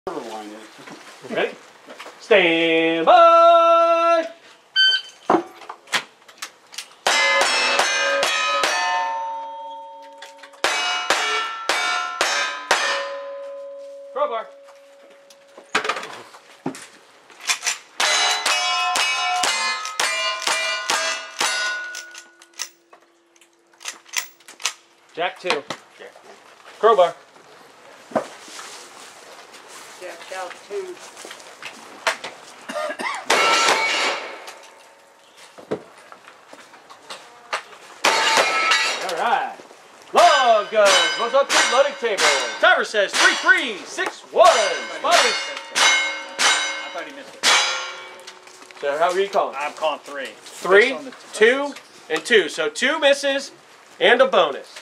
Ready? Stand by! Crowbar. Jack 2. Crowbar. Jack out 2. Alright. Log goes. Goes up to the loading table. Timer says 3, 3, 6, 1. I thought he missed it. So how are you calling? I'm calling 3. 3, 2, and 2. So 2 misses and a bonus.